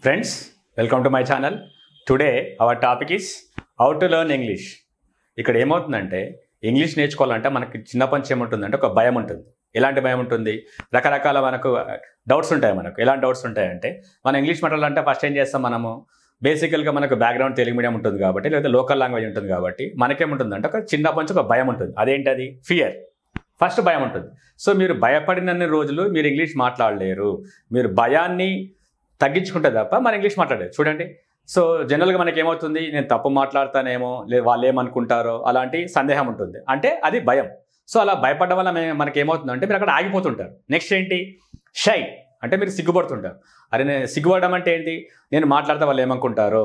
Friends, welcome to my channel. Today our topic is how to learn English. ఇక్కడ ఏమవుతుందంటే English నేర్చుకోవాలంటే మనకి చిన్నప్పటి నుంచి ఏముంటుందంటే ఒక భయం ఉంటుంది. ఎలాంటి భయం ఉంటుంది? రకరకాల మనకు డౌట్స్ ఉంటాయి. ఎలాంటి డౌట్స్ ఉంటాయంటే మనం ఇంగ్లీష్ మాట్లాడాలంటే ఫస్ట్ ఏం చేస్తాం మనము బేసికల్గా మనకు బ్యాక్గ్రౌండ్ తెలుగు మీడియం ఉంటుంది కాబట్టి లేదా లోకల్ లాంగ్వేజ్ ఉంటుంది కాబట్టి మనకేముంటుందంటే ఒక చిన్నప్పటి నుంచి ఒక భయం ఉంటుంది. అదేంటది? ఫియర్. ఫస్ట్ భయం ఉంటుంది. సో మీరు భయపడినన్ని రోజులు మీరు ఇంగ్లీష్ మాట్లాడలేరు. మీరు భయాన్ని తగ్గించుకుంటే తప్ప మన ఇంగ్లీష్ మాట్లాడలేదు. చూడండి, సో జనరల్గా మనకి ఏమవుతుంది, నేను తప్పు మాట్లాడతానేమో, వాళ్ళు ఏమనుకుంటారో అలాంటి సందేహం ఉంటుంది. అంటే అది భయం. సో అలా భయపడడం వల్ల మనకి ఏమవుతుందంటే మీరు అక్కడ ఆగిపోతుంటారు. నెక్స్ట్ ఏంటి? షై, అంటే మీరు సిగ్గుపడుతుంటారు. అరే నేను సిగ్గుపడడం అంటే ఏంటి? నేను మాట్లాడితే వాళ్ళు ఏమనుకుంటారో.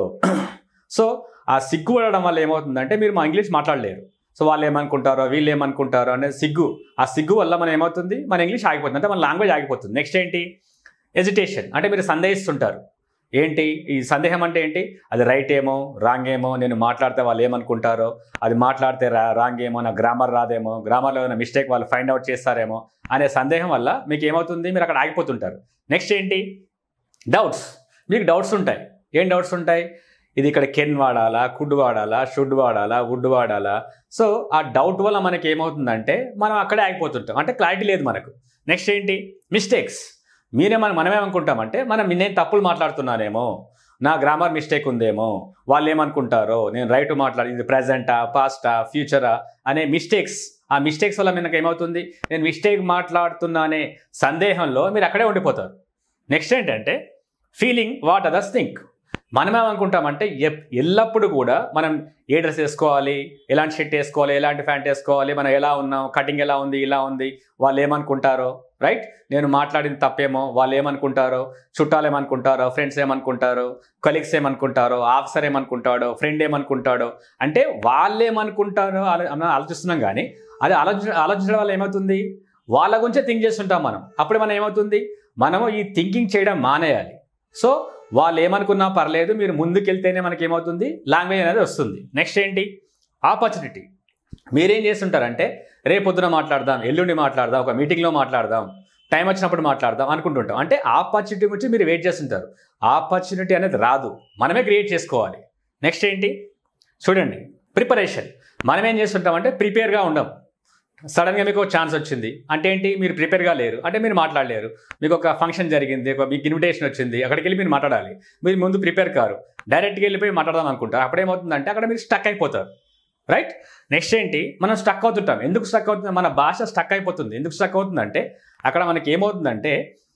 సో ఆ సిగ్గుపడడం వల్ల ఏమవుతుందంటే మీరు మా ఇంగ్లీష్ మాట్లాడలేరు. సో వాళ్ళు ఏమనుకుంటారో, వీళ్ళు ఏమనుకుంటారో అనే సిగ్గు, ఆ సిగ్గు వల్ల మనం ఏమవుతుంది, మన ఇంగ్లీష్ ఆగిపోతుంది. అంటే మన లాంగ్వేజ్ ఆగిపోతుంది. నెక్స్ట్ ఏంటి? ఎజిటేషన్, అంటే మీరు సందేహిస్తుంటారు. ఏంటి ఈ సందేహం అంటే ఏంటి? అది రైట్ ఏమో రాంగ్ ఏమో, నేను మాట్లాడితే వాళ్ళు ఏమనుకుంటారో, అది మాట్లాడితే రాంగ్ ఏమో, నా గ్రామర్ రాదేమో, గ్రామర్లో ఏమైనా మిస్టేక్ వాళ్ళు ఫైండ్ అవుట్ చేస్తారేమో అనే సందేహం వల్ల మీకు ఏమవుతుంది, మీరు అక్కడ ఆగిపోతుంటారు. నెక్స్ట్ ఏంటి? డౌట్స్. మీకు డౌట్స్ ఉంటాయి. ఏం డౌట్స్ ఉంటాయి? ఇది ఇక్కడ కెన్ వాడాలా, కుడ్ వాడాలా, షుడ్ వాడాలా, వుడ్ వాడాలా. సో ఆ డౌట్ వల్ల మనకి ఏమవుతుందంటే మనం అక్కడే ఆగిపోతుంటాం. అంటే క్లారిటీ లేదు మనకు. నెక్స్ట్ ఏంటి? మిస్టేక్స్. మనమేమనుకుంటామంటే నేను తప్పులు మాట్లాడుతున్నానేమో, నా గ్రామర్ మిస్టేక్ ఉందేమో, వాళ్ళు ఏమనుకుంటారో, నేను రైట్ ఇది ప్రజెంటా, పాస్టా, ఫ్యూచరా అనే మిస్టేక్స్. ఆ మిస్టేక్స్ వల్ల మనకు ఏమవుతుంది, నేను మిస్టేక్ మాట్లాడుతున్నా అనే సందేహంలో మీరు అక్కడే ఉండిపోతారు. నెక్స్ట్ ఏంటంటే ఫీలింగ్ వాట్ అదర్స్ థింక్. మనమేమనుకుంటామంటే ఎల్లప్పుడూ కూడా మనం ఏ డ్రెస్ వేసుకోవాలి, ఎలాంటి షర్ట్ వేసుకోవాలి, ఎలాంటి ప్యాంట్ వేసుకోవాలి, మనం ఎలా ఉన్నాం, కటింగ్ ఎలా ఉంది, ఇలా ఉంది, వాళ్ళు ఏమనుకుంటారో, రైట్? నేను మాట్లాడింది తప్పేమో, వాళ్ళు ఏమనుకుంటారో, చుట్టాలు ఏమనుకుంటారో, ఫ్రెండ్స్ ఏమనుకుంటారో, కొలీగ్స్ ఏమనుకుంటారో, ఆఫీసర్ ఏమనుకుంటాడో, ఫ్రెండ్ ఏమనుకుంటాడో, అంటే వాళ్ళు ఏమనుకుంటారో ఆలోచిస్తున్నాం. కానీ అది ఆలోచించడం వల్ల ఏమవుతుంది, వాళ్ళ గురించే థింక్ చేస్తుంటాం మనం. అప్పుడు మనం ఏమవుతుంది, మనము ఈ థింకింగ్ చేయడం మానేయాలి. సో వాళ్ళు ఏమనుకున్నా పర్లేదు, మీరు ముందుకెళ్తేనే మనకి ఏమవుతుంది, లాంగ్వేజ్ అనేది వస్తుంది. నెక్స్ట్ ఏంటి? ఆపర్చునిటీ. మీరేం చేస్తుంటారంటే రేపొద్దున మాట్లాడదాం, ఎల్లుండి మాట్లాడదాం, ఒక మీటింగ్లో మాట్లాడదాం, టైం వచ్చినప్పుడు మాట్లాడదాం అనుకుంటుంటాం. అంటే ఆపర్చునిటీ గురించి మీరు వెయిట్ చేస్తుంటారు. ఆపర్చునిటీ అనేది రాదు, మనమే క్రియేట్ చేసుకోవాలి. నెక్స్ట్ ఏంటి? చూడండి, ప్రిపరేషన్. మనం ఏం చేస్తుంటామంటే ప్రిపేర్గా ఉండం. సడన్గా మీకు ఒక ఛాన్స్ వచ్చింది అంటే ఏంటి, మీరు ప్రిపేర్గా లేరు, అంటే మీరు మాట్లాడలేరు. మీకు ఒక ఫంక్షన్ జరిగింది, మీకు ఇన్విటేషన్ వచ్చింది, అక్కడికి వెళ్ళి మీరు మాట్లాడాలి, మీరు ముందు ప్రిపేర్ కారు, డైరెక్ట్గా వెళ్ళిపోయి మాట్లాడదాం అనుకుంటారు. అప్పుడేమవుతుందంటే అక్కడ మీరు స్టక్ అయిపోతారు, రైట్? నెక్స్ట్ ఏంటి? మనం స్టక్ అవుతుంటాం. ఎందుకు స్టక్ అవుతుంది? మన భాష స్టక్ అయిపోతుంది. ఎందుకు స్టక్ అవుతుందంటే అక్కడ మనకి ఏమవుతుందంటే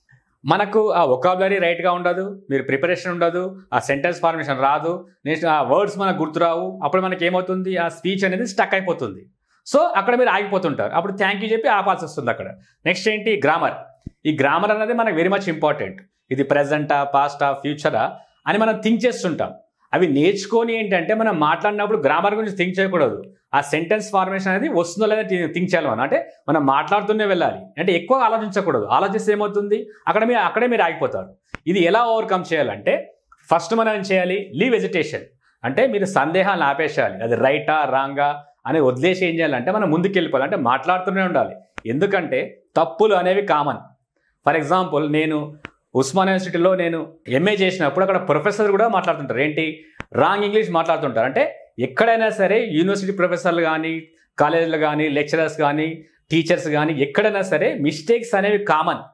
మనకు ఆ వొకాబులరీ రైట్గా ఉండదు, మీరు ప్రిపరేషన్ ఉండదు, ఆ సెంటెన్స్ ఫార్మేషన్ రాదు, నెక్స్ట్ ఆ వర్డ్స్ మనకు గుర్తురావు. అప్పుడు మనకి ఏమవుతుంది, ఆ స్పీచ్ అనేది స్టక్ అయిపోతుంది. సో అక్కడ మీరు ఆగిపోతుంటారు. అప్పుడు థ్యాంక్ యూ చెప్పి ఆపాల్సి వస్తుంది అక్కడ. నెక్స్ట్ ఏంటి? గ్రామర్. ఈ గ్రామర్ అనేది మనకు వెరీ మచ్ ఇంపార్టెంట్. ఇది ప్రజెంటా, పాస్టా, ఫ్యూచరా అని మనం థింక్ చేస్తుంటాం. అవి నేర్చుకొని ఏంటంటే మనం మాట్లాడినప్పుడు గ్రామర్ గురించి థింక్ చేయకూడదు, ఆ సెంటెన్స్ ఫార్మేషన్ అనేది వస్తుందో లేదా థింక్ చేయాలి మనం. అంటే మనం మాట్లాడుతూనే వెళ్ళాలి, అంటే ఎక్కువ ఆలోచించకూడదు. ఆలోచిస్తే ఏమవుతుంది, అక్కడే మీరు ఆగిపోతారు. ఇది ఎలా ఓవర్కమ్ చేయాలంటే ఫస్ట్ మనం ఏం చేయాలి? Leave agitation. అంటే మీరు సందేహాలను ఆపేసేయాలి. అది రైటా రాంగా అని వదిలేసి ఏం చేయాలంటే మనం ముందుకు వెళ్ళిపోవాలి. అంటే మాట్లాడుతూనే ఉండాలి. ఎందుకంటే తప్పులు అనేవి కామన్. ఫర్ ఎగ్జాంపుల్, నేను ఉస్మాన్ యూనివర్సిటీలో నేను ఎంఏ చేసినప్పుడు అక్కడ ప్రొఫెసర్ కూడా మాట్లాడుతుంటారు. ఏంటి? రాంగ్ ఇంగ్లీష్ మాట్లాడుతుంటారు. అంటే ఎక్కడైనా సరే యూనివర్సిటీ ప్రొఫెసర్లు కానీ, కాలేజీలు కానీ, లెక్చరర్స్ కానీ, టీచర్స్ కానీ ఎక్కడైనా సరే మిస్టేక్స్ అనేవి కామన్.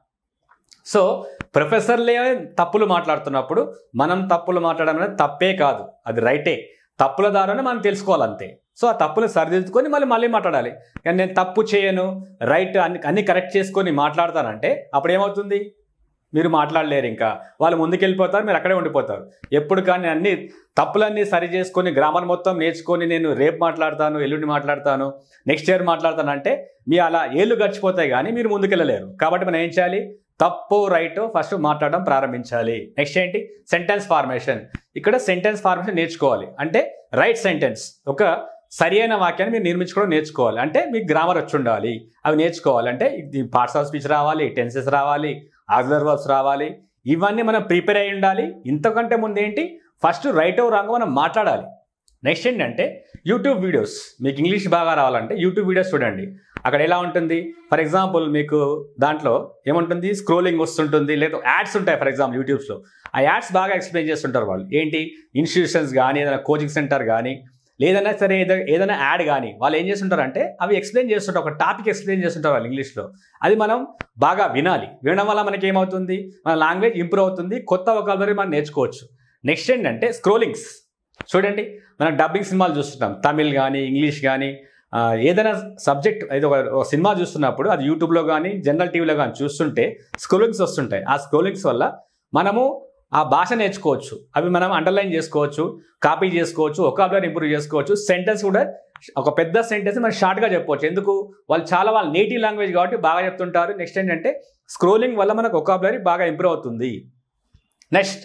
సో ప్రొఫెసర్లే తప్పులు మాట్లాడుతున్నప్పుడు మనం తప్పులు మాట్లాడడం అనేది తప్పే కాదు, అది రైటే. తప్పుల ద్వారానే మనం తెలుసుకోవాలంతే. సో ఆ తప్పులు సరిదిద్దుకొని మళ్ళీ మాట్లాడాలి. కానీ నేను తప్పు చేయను, రైట్ అన్ని కరెక్ట్ చేసుకొని మాట్లాడతానంటే అప్పుడు ఏమవుతుంది, మీరు మాట్లాడలేరు. ఇంకా వాళ్ళు ముందుకెళ్ళిపోతారు, మీరు అక్కడే ఉండిపోతారు. ఎప్పుడు కానీ అన్ని తప్పులన్నీ సరి చేసుకొని గ్రామర్ మొత్తం నేర్చుకొని నేను రేపు మాట్లాడతాను, ఎల్లుండి మాట్లాడతాను, నెక్స్ట్ ఇయర్ మాట్లాడతాను అంటే మీ అలా ఏళ్ళు గడిచిపోతాయి కానీ మీరు ముందుకెళ్ళలేరు. కాబట్టి మనం ఏం చేయాలి? తప్పు రైట్ ఫస్ట్ మాట్లాడడం ప్రారంభించాలి. నెక్స్ట్ ఏంటి? Sentence formation. ఇక్కడ సెంటెన్స్ ఫార్మేషన్ నేర్చుకోవాలి. అంటే రైట్ సెంటెన్స్, ఒక సరి అయిన వాక్యాన్ని మీరు నిర్మించుకోవడం నేర్చుకోవాలి. అంటే మీకు గ్రామర్ వచ్చి ఉండాలి. అవి నేర్చుకోవాలి. అంటే పార్ట్స్ ఆఫ్ స్పీచ్ రావాలి, టెన్సెస్ రావాలి, ఆక్సిలరీ వర్బ్స్ రావాలి. ఇవన్నీ మనం ప్రిపేర్ అయి ఉండాలి. ఇంతకంటే ముందు ఏంటి, ఫస్ట్ రైట్ రాంగ్ మనం మాట్లాడాలి. నెక్స్ట్ ఏంటంటే యూట్యూబ్ వీడియోస్. మీకు ఇంగ్లీష్ బాగా రావాలంటే యూట్యూబ్ వీడియోస్ చూడండి. అక్కడ ఎలా ఉంటుంది? ఫర్ ఎగ్జాంపుల్ మీకు దాంట్లో ఏముంటుంది? స్క్రోలింగ్ వస్తుంటుంది, లేదా యాడ్స్ ఉంటాయి. ఫర్ ఎగ్జాంపుల్ యూట్యూబ్స్లో ఆ యాడ్స్ బాగా ఎక్స్ప్లెయిన్ చేస్తుంటారు వాళ్ళు. ఏంటి? ఇన్స్టిట్యూషన్స్ కానీ, ఏదైనా కోచింగ్ సెంటర్ కానీ, లేదన్నా సరే ఏదైనా యాడ్ కానీ వాళ్ళు ఏం చేస్తుంటారంటే అవి ఎక్స్ప్లెయిన్ చేస్తుంటారు, ఒక టాపిక్ ఎక్స్ప్లెయిన్ చేస్తుంటారు వాళ్ళు ఇంగ్లీష్లో. అది మనం బాగా వినాలి. వినడం వల్ల మనకి ఏమవుతుంది? మన లాంగ్వేజ్ ఇంప్రూవ్ అవుతుంది, కొత్త వొకాబులరీ మనం నేర్చుకోవచ్చు. నెక్స్ట్ ఏంటంటే స్క్రోలింగ్స్. చూడండి, మనం డబ్బింగ్ సినిమాలు చూస్తుంటాం, తమిళ్ కానీ, ఇంగ్లీష్ కానీ, ఏదైనా సబ్జెక్ట్ ఏదో ఒక సినిమా చూస్తున్నప్పుడు అది యూట్యూబ్లో కానీ, జనరల్ టీవీలో కానీ చూస్తుంటే స్క్రోలింగ్స్ వస్తుంటాయి. ఆ స్క్రోలింగ్స్ వల్ల మనము ఆ భాష నేర్చుకోవచ్చు. అవి మనం అండర్లైన్ చేసుకోవచ్చు, కాపీ చేసుకోవచ్చు, వొకాబులరీ ఇంప్రూవ్ చేసుకోవచ్చు. సెంటెన్స్ కూడా ఒక పెద్ద సెంటెన్స్ మనం షార్ట్గా చెప్పవచ్చు. ఎందుకు? వాళ్ళ నేటివ్ లాంగ్వేజ్ కాబట్టి బాగా చెప్తుంటారు. నెక్స్ట్ ఏంటంటే స్క్రోలింగ్ వల్ల మనకు వొకాబులరీ బాగా ఇంప్రూవ్ అవుతుంది. నెక్స్ట్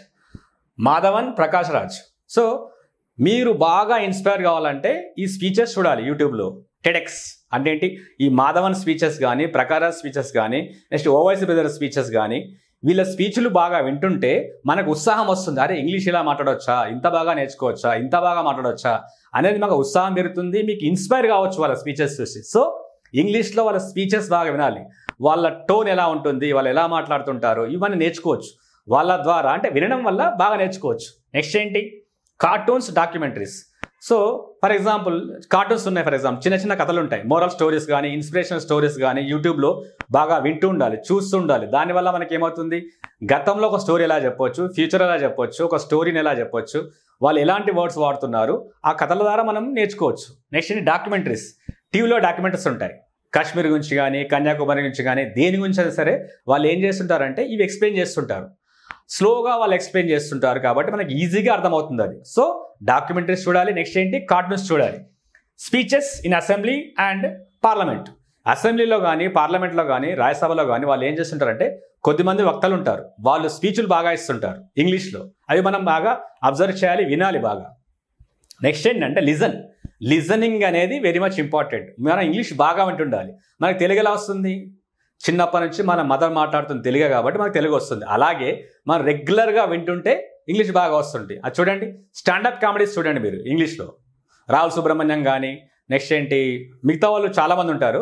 మాధవన్ ప్రకాష్ రాజ్. సో మీరు బాగా ఇన్స్పైర్ కావాలంటే ఈ స్పీచెస్ చూడాలి యూట్యూబ్లో. టెడెక్స్ అంటే ఏంటి? ఈ మాధవన్ స్పీచెస్ కానీ, ప్రకాష్ స్పీచెస్ కానీ, నెక్స్ట్ ఓవైసీ బ్రదర్ స్పీచెస్ కానీ, వీళ్ళ స్పీచ్లు బాగా వింటుంటే మనకు ఉత్సాహం వస్తుంది. అరే ఇంగ్లీష్ ఇలా మాట్లాడవచ్చా, ఇంత బాగా నేర్చుకోవచ్చా, ఇంత బాగా మాట్లాడవచ్చా అనేది మాకు ఉత్సాహం పెరుగుతుంది. మీకు ఇన్స్పైర్ కావచ్చు వాళ్ళ స్పీచెస్ చూసి. సో ఇంగ్లీష్లో వాళ్ళ స్పీచెస్ బాగా వినాలి. వాళ్ళ టోన్ ఎలా ఉంటుంది, వాళ్ళు ఎలా మాట్లాడుతుంటారు, ఇవన్నీ నేర్చుకోవచ్చు వాళ్ళ ద్వారా. అంటే వినడం వల్ల బాగా నేర్చుకోవచ్చు. నెక్స్ట్ ఏంటి? Cartoons, documentaries. So for example cartoons ఉన్నాయి. ఫర్ ఎగ్జాంపుల్ చిన్న చిన్న కథలు ఉంటాయి, మోరల్ స్టోరీస్ కానీ, ఇన్స్పిరేషనల్ స్టోరీస్ కానీ యూట్యూబ్లో బాగా వింటూ ఉండాలి, చూస్తూ ఉండాలి. దానివల్ల మనకి ఏమవుతుంది? గతంలో ఒక స్టోరీ ఎలా చెప్పొచ్చు, ఫ్యూచర్ ఎలా చెప్పొచ్చు, ఒక స్టోరీని ఎలా చెప్పొచ్చు, వాళ్ళు ఎలాంటి వర్డ్స్ వాడుతున్నారు, ఆ కథల ద్వారా మనం నేర్చుకోవచ్చు. నెక్స్ట్ ఏంటి? డాక్యుమెంటరీస్. టీవీలో డాక్యుమెంటరీస్ ఉంటాయి, కాశ్మీర్ గురించి కానీ, కన్యాకుమారి గురించి కానీ, దేని గురించి అయినా సరే వాళ్ళు ఏం చేస్తుంటారంటే ఇవి ఎక్స్ప్లెయిన్ చేస్తుంటారు. స్లోగా వాళ్ళు ఎక్స్ప్లెయిన్ చేస్తుంటారు కాబట్టి మనకి ఈజీగా అర్థమవుతుంది అది. సో డాక్యుమెంటరీస్ చూడాలి. నెక్స్ట్ ఏంటి? కార్టూన్స్ చూడాలి. Speeches in assembly and parliament. అసెంబ్లీలో కానీ, పార్లమెంట్లో కానీ, రాజ్యసభలో కానీ వాళ్ళు ఏం చేస్తుంటారంటే కొద్దిమంది వక్తలు ఉంటారు, వాళ్ళు స్పీచ్లు బాగా ఇస్తుంటారు ఇంగ్లీష్లో. అవి మనం బాగా అబ్జర్వ్ చేయాలి, వినాలి బాగా. నెక్స్ట్ ఏంటంటే లిజనింగ్ అనేది వెరీ మచ్ ఇంపార్టెంట్. మనం ఇంగ్లీష్ బాగా వింటుండాలి. మనకు తెలుగు ఎలా వస్తుంది? చిన్నప్పటి నుంచి మన మదర్ మాట్లాడుతుంది తెలుగే కాబట్టి మనకు తెలుగు వస్తుంది. అలాగే మనం రెగ్యులర్గా వింటుంటే ఇంగ్లీష్ బాగా వస్తుంది. అది చూడండి, స్టాండప్ కామెడీస్ చూడండి మీరు ఇంగ్లీష్లో. రాహుల్ సుబ్రహ్మణ్యం కానీ, నెక్స్ట్ ఏంటి మిగతా వాళ్ళు చాలామంది ఉంటారు.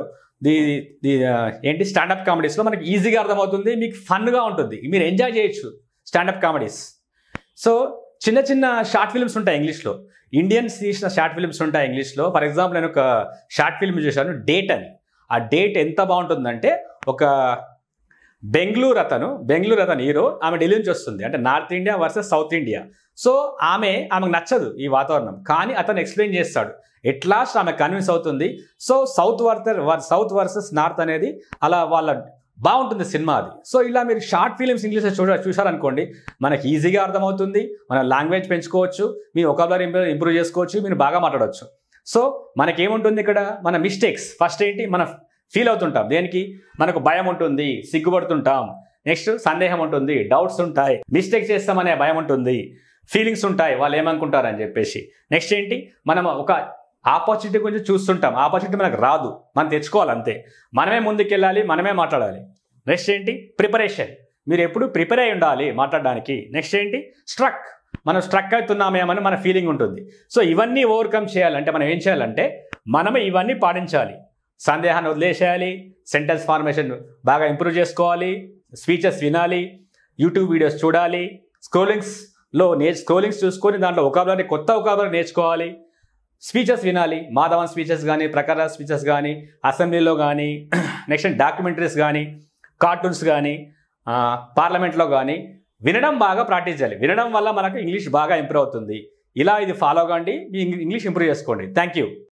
ఏంటి స్టాండప్ కామెడీస్లో మనకి ఈజీగా అర్థమవుతుంది, మీకు ఫన్గా ఉంటుంది, మీరు ఎంజాయ్ చేయొచ్చు స్టాండప్ కామెడీస్. సో చిన్న చిన్న షార్ట్ ఫిల్మ్స్ ఉంటాయి ఇంగ్లీష్లో, ఇండియన్స్ తీసిన షార్ట్ ఫిల్మ్స్ ఉంటాయి ఇంగ్లీష్లో. ఫర్ ఎగ్జాంపుల్ నేను ఒక షార్ట్ ఫిల్మ్ చూశాను, డేట్ అని. ఆ డేట్ ఎంత బాగుంటుందంటే ఒక బెంగళూరు అతను హీరో, ఆమె ఢిల్లీ నుంచి వస్తుంది, అంటే north India versus south India. So ఆమెకు నచ్చదు ఈ వాతావరణం, కానీ అతను ఎక్స్ప్లెయిన్ చేస్తాడు. ఎట్ లాస్ట్ ఆమె కన్విన్స్ అవుతుంది. సో సౌత్ వర్సెస్ నార్త్ అనేది అలా వాళ్ళ బాగుంటుంది సినిమా అది. సో ఇలా మీరు షార్ట్ ఫిలిమ్స్ ఇంగ్లీష్లో చూశారనుకోండి, మనకి ఈజీగా అర్థమవుతుంది, మన లాంగ్వేజ్ పెంచుకోవచ్చు, మీ వొకాబులరీ ఇంప్రూవ్ చేసుకోవచ్చు, మీరు బాగా మాట్లాడవచ్చు. సో మనకేముంటుంది ఇక్కడ? మన మిస్టేక్స్. ఫస్ట్ ఏంటి? మనం ఫీల్ అవుతుంటాం, దేనికి? మనకు భయం ఉంటుంది, సిగ్గుపడుతుంటాం, నెక్స్ట్ సందేహం ఉంటుంది, డౌట్స్ ఉంటాయి, మిస్టేక్ చేస్తామనే భయం ఉంటుంది, ఫీలింగ్స్ ఉంటాయి, వాళ్ళు ఏమనుకుంటారని చెప్పేసి. నెక్స్ట్ ఏంటి? మనం ఒక ఆపర్చునిటీ గురించి చూస్తుంటాం, ఆపర్చునిటీ మనకు రాదు, మనం తెచ్చుకోవాలి అంతే. మనమే ముందుకెళ్ళాలి, మనమే మాట్లాడాలి. నెక్స్ట్ ఏంటి? ప్రిపరేషన్. మీరు ఎప్పుడు ప్రిపేర్ అయి ఉండాలి మాట్లాడడానికి. నెక్స్ట్ ఏంటి? మనం స్ట్రక్ అవుతున్నామేమని మన ఫీలింగ్ ఉంటుంది. సో ఇవన్నీ ఓవర్కమ్ చేయాలంటే మనం ఏం చేయాలంటే మనమే ఇవన్నీ పాటించాలి. సందేహాన్ని వదిలేసేయాలి, సెంటెన్స్ ఫార్మేషన్ బాగా ఇంప్రూవ్ చేసుకోవాలి, స్పీచెస్ వినాలి, యూట్యూబ్ వీడియోస్ చూడాలి, స్క్రోలింగ్స్ చూసుకొని దాంట్లో కొత్త వొకాబులరీ నేర్చుకోవాలి, స్పీచెస్ వినాలి, మాధవన్ స్పీచెస్ కానీ, ప్రకాష్ స్పీచెస్ కానీ, అసెంబ్లీలో కానీ, నెక్స్ట్ డాక్యుమెంటరీస్ కానీ, కార్టూన్స్ కానీ, పార్లమెంట్లో కానీ వినడం బాగా ప్రాక్టీస్ చేయాలి. వినడం వల్ల మనకు ఇంగ్లీష్ బాగా ఇంప్రూవ్ అవుతుంది. ఇలా ఇది ఫాలో కండి, మీ ఇంగ్లీష్ ఇంప్రూవ్ చేసుకోండి. Thank you.